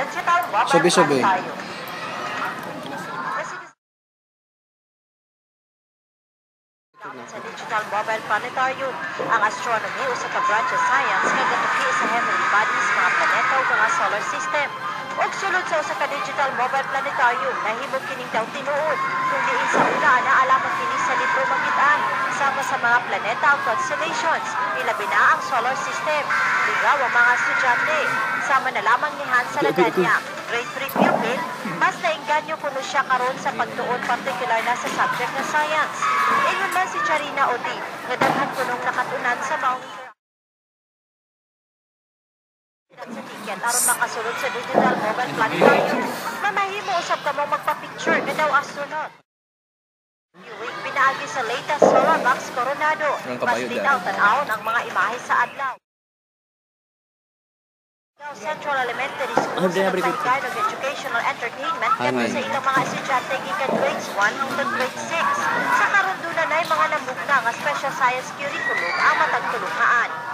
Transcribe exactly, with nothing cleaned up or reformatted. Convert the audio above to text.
digital mobile Subi-subi. tayo. Sa Digital Mobile Planetarium, ang astronomy o sa ka-branch of science kagatuki sa heavenly bodies, mga planeta o mga solar system. Og sulod sa usa ka Digital Mobile Planetarium, nahimog kining daw tinuod, kung diin sa una na alamang kini sa libro magitan, sama sa mga planeta o constellations, ilabi na ang solar system. Ligaw ang mga estudyante, sama na lamang ni Hans Salaganya, grade three pupil, mas nainganyo kuno siya karon sa pagtuon partikular na sa subject na science. Ingon man si Charina Odi, nga daghan kunong nakatunan sa maong sa ticket aron makasulod sa Digital Mobile Planetarium. Mamahimo usab ka mo magpa-picture na daw astronaut. Viewing pinaagi sa latest Solar Box Coronado. Mas linaw tan-awon ang mga imahe sa adlaw. Central Elementary School sa nagpahigay ng educational entertainment kaya sa ilang mga estudyante gikan grades one hanggang grade six. Sa karon doon na mga namugna nga special science curriculum ang matagtulungaan.